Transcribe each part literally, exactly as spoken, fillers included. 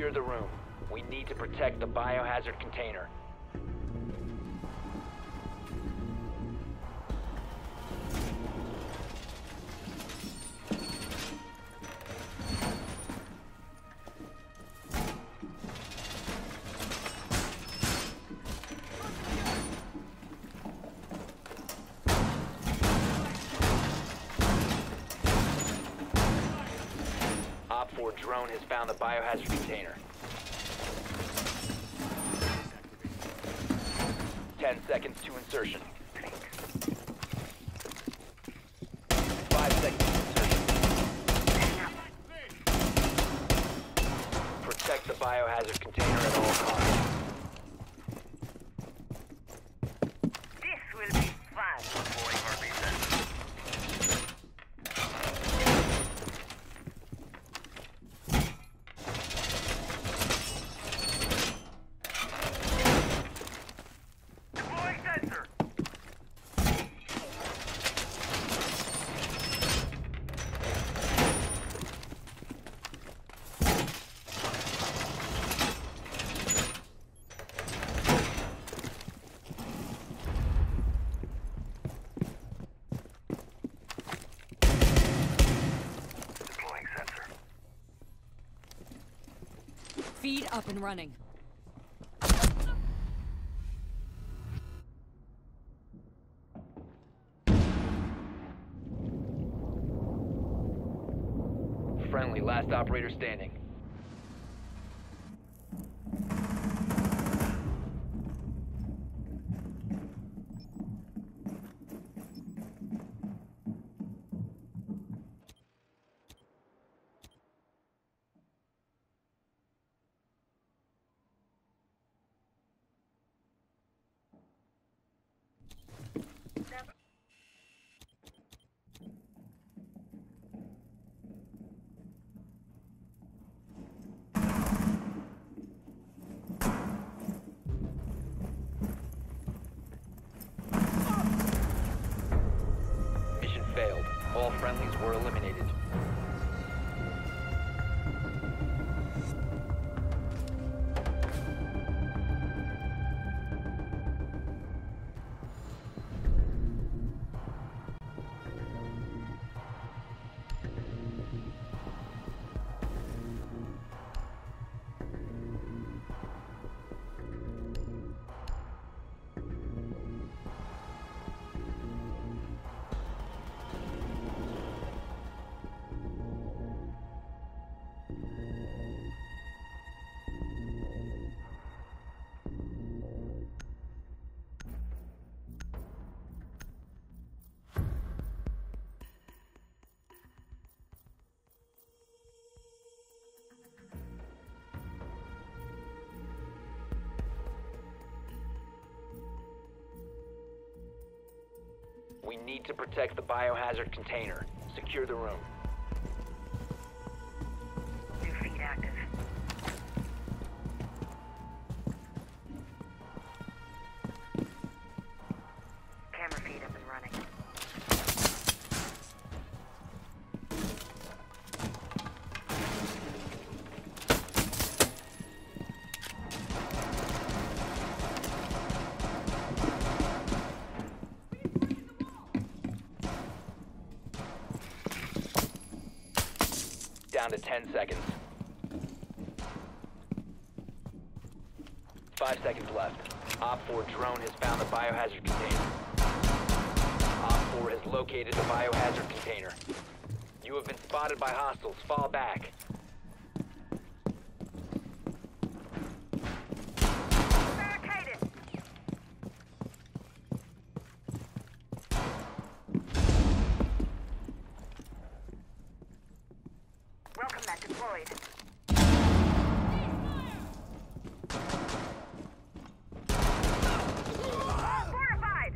Secure the room. We need to protect the biohazard container. Op four drone has found the biohazard container. Ten seconds to insertion. Five seconds to insertion. Protect the biohazard container at all costs. This will be fun. Deploying R B sensor. Deploying sensor. Deploying sensor. Feed up and running. Friendly, last operator standing. Mission failed. All friendlies were eliminated. We need to protect the biohazard container. Secure the room. New feed active. Camera feed up and running. Down to ten seconds. Five seconds left. Op four drone has found the biohazard container. Op four has located the biohazard container. You have been spotted by hostiles. Fall back. Barricaded. Welcome mat deployed. Fortified.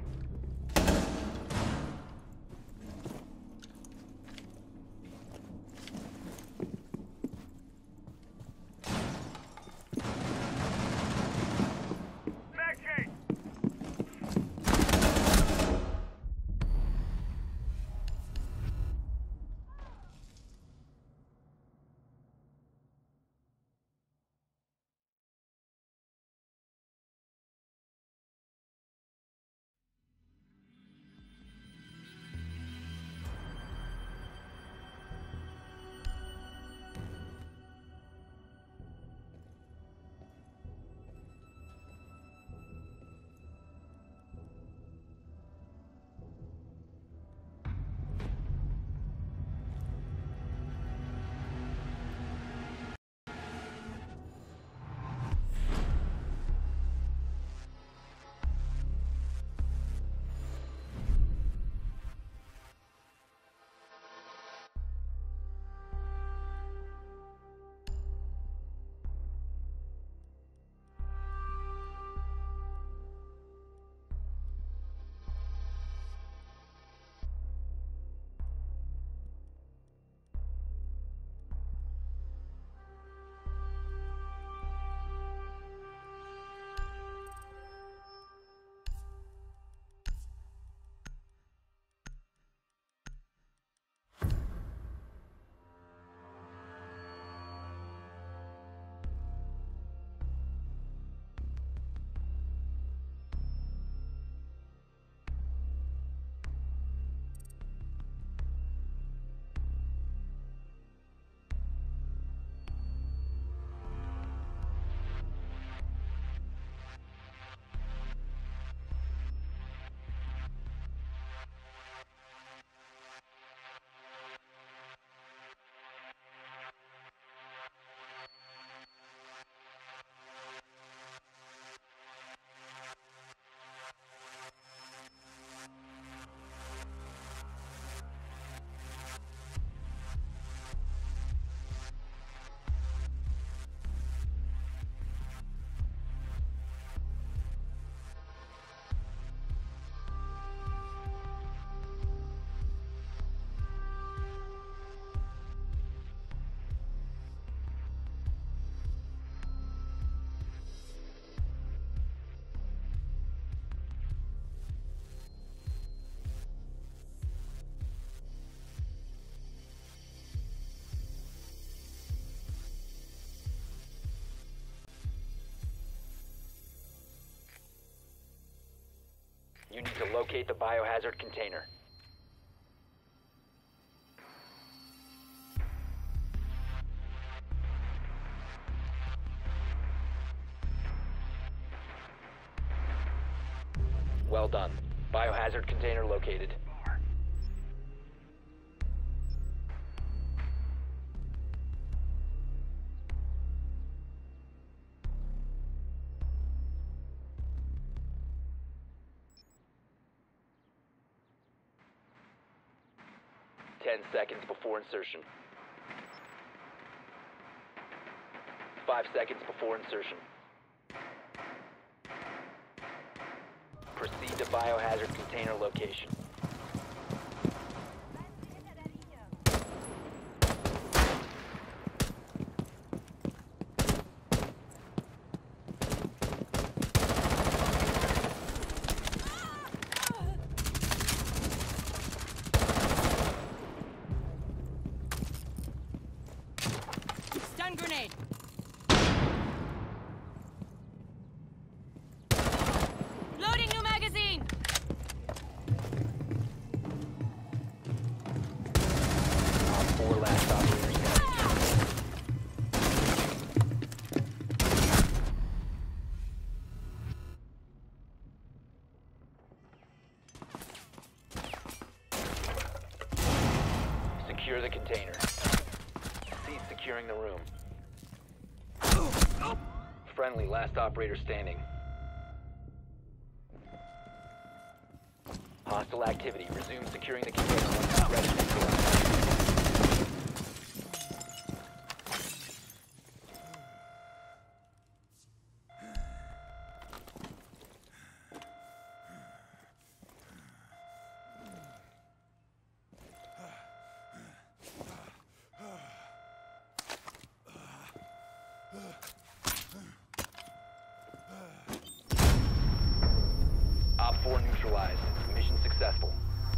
You need to locate the biohazard container. Well done. Biohazard container located. Ten seconds before insertion. Five seconds before insertion. Proceed to biohazard container location. Stun grenade. Loading new magazine. Four last operators standing. Secure the container. Cease securing the room. Friendly, last operator standing. Hostile activity. Resume securing the container once it's ready to neutralize. Op four neutralized. Mission successful.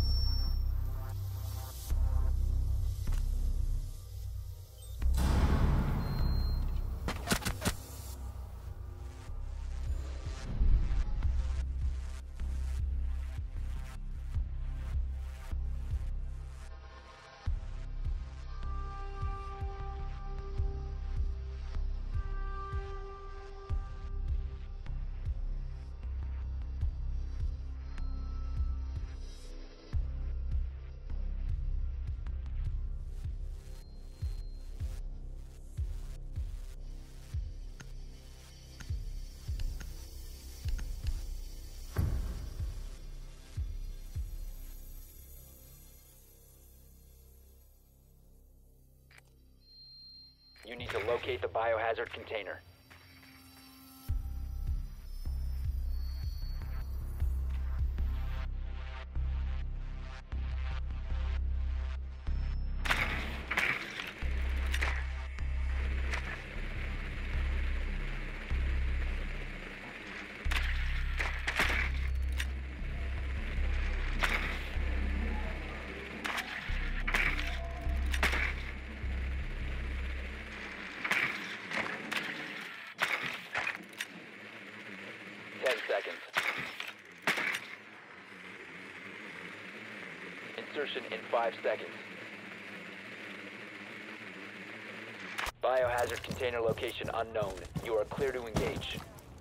You need to locate the biohazard container. Ten seconds. Insertion in five seconds. Biohazard container location unknown. You are clear to engage.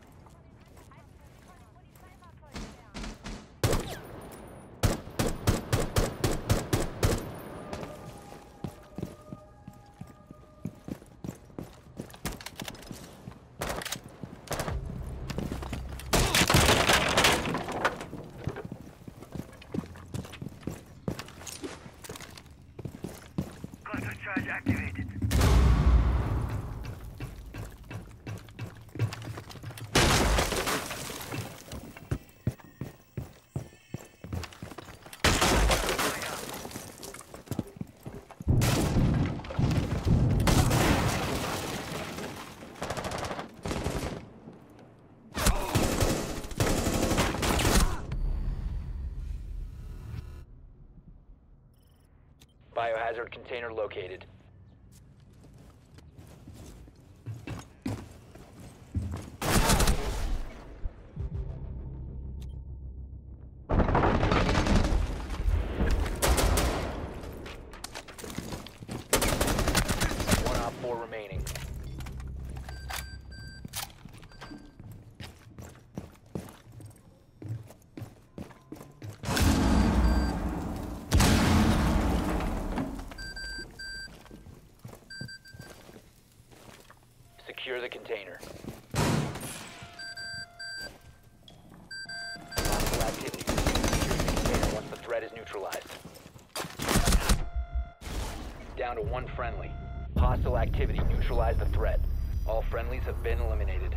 Cluster charge activated. Biohazard container located. container. Hostile activity. Secure the container once the threat is neutralized. Down to one friendly. Hostile activity. Neutralize the threat. All friendlies have been eliminated.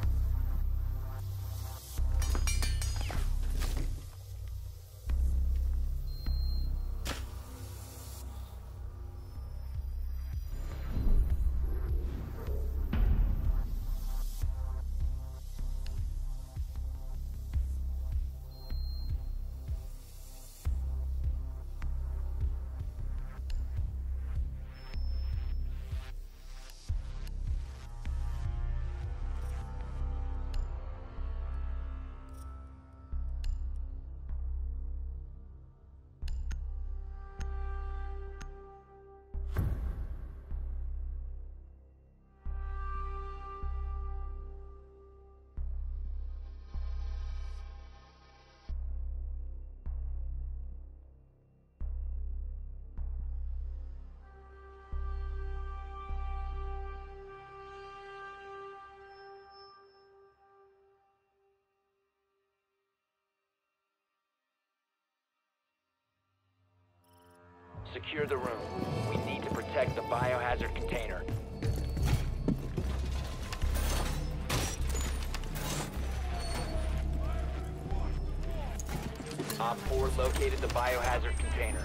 Secure the room. We need to protect the biohazard container. Op four located the biohazard container.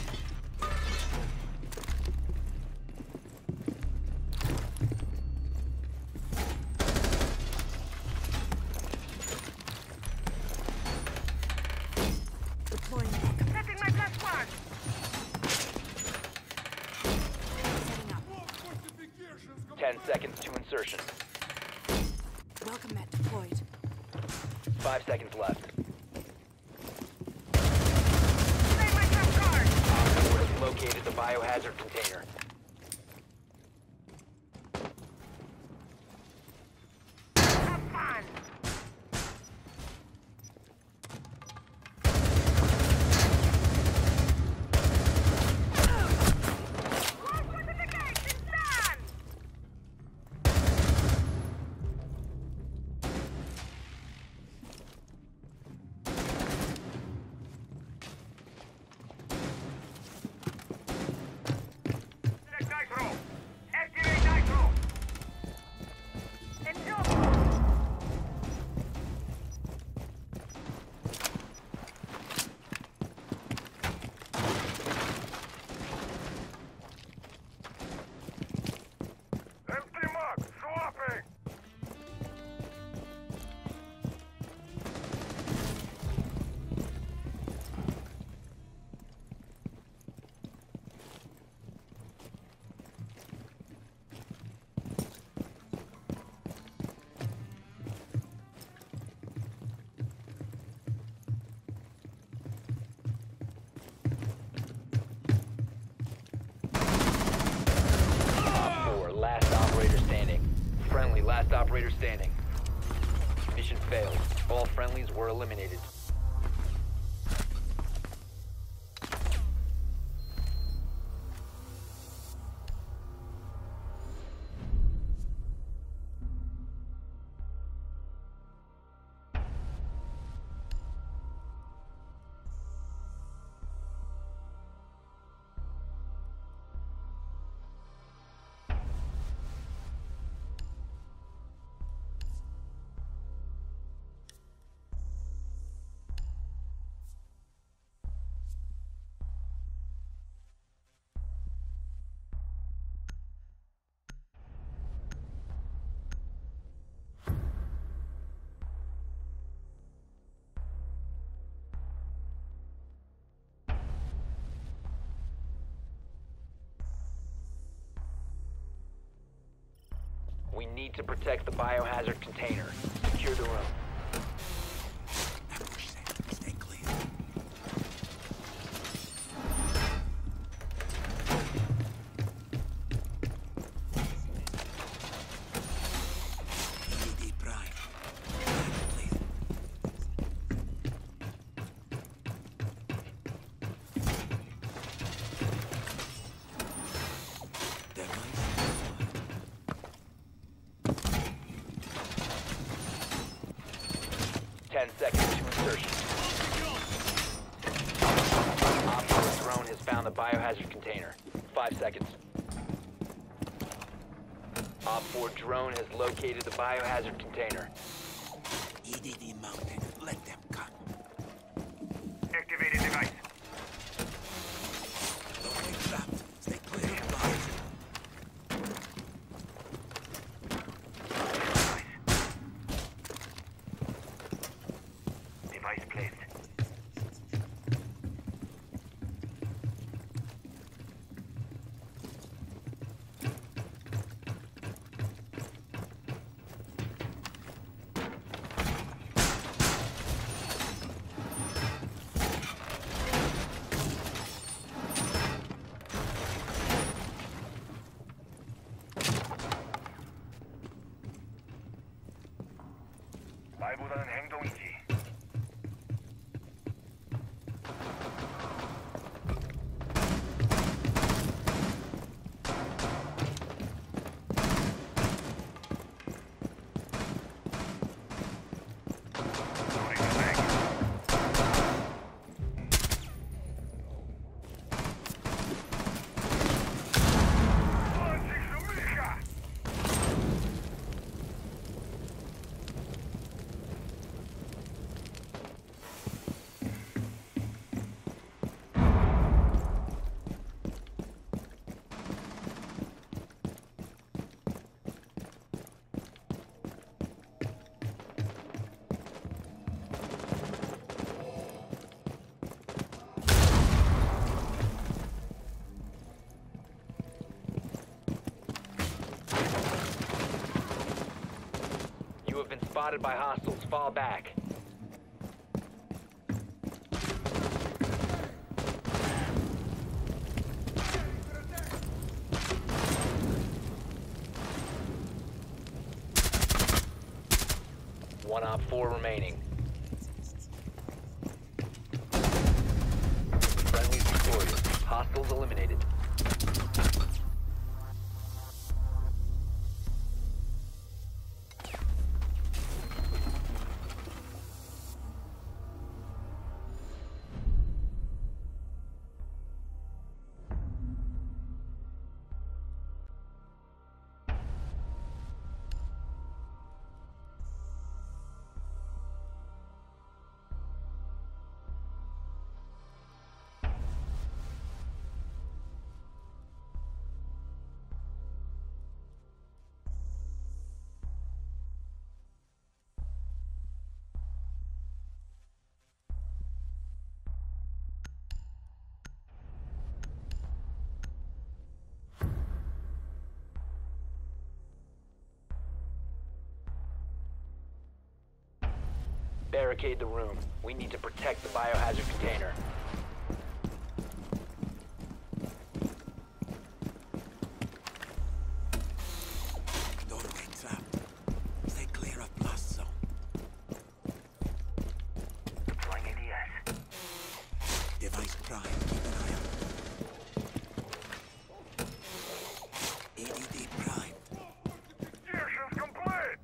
Setting my plus one. Ten seconds to insertion. Welcome mat deployed. Five seconds left. Setting my trap card. Op four has located the biohazard container. Have fun. Close fortifications done. Check nitro. Activate nitro. Enjoy. Empty mark. Swapping. Op four, last operator standing. Friendly, last operator standing. Mission failed. All friendlies were eliminated. We need to protect the biohazard container. Secure the room. Stay clear. E D Prime. Clear. Device. insertion. Op four drone has found the biohazard container. Five seconds. Op four drone has located the biohazard container. E D D mounted. Let them come. Activating device. Locating trapped. Stay clear of blast. Device placed. 말보다는 행동이지. You have been spotted by hostiles. Fall back. One op four remaining. Friendly's victorious. Hostiles eliminated. Barricade the room. We need to protect the biohazard container. Doorway trapped. Stay clear of blast zone. Deploying A D S. Device prime. Keep an eye out. E D D prime. Insertion's complete.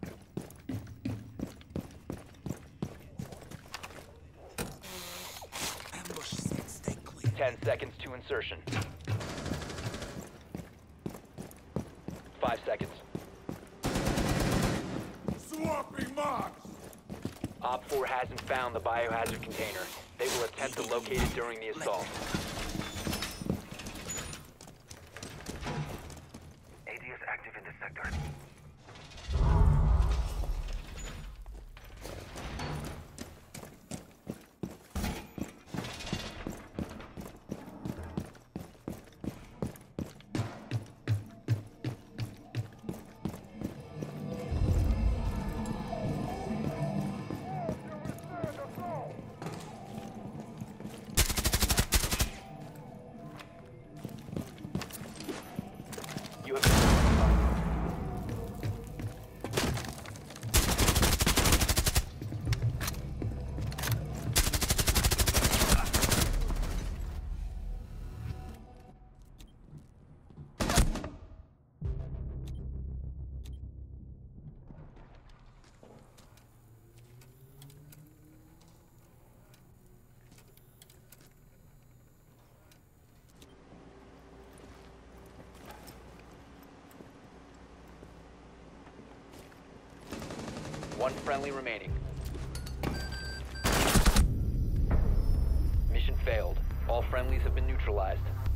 Ambush set. Stay clear. Ten seconds to insertion. Five seconds. Swapping marks! Op four hasn't found the biohazard container. They will attempt to locate it during the assault. A D S active in the sector. You have One friendly remaining. Mission failed. All friendlies have been neutralized.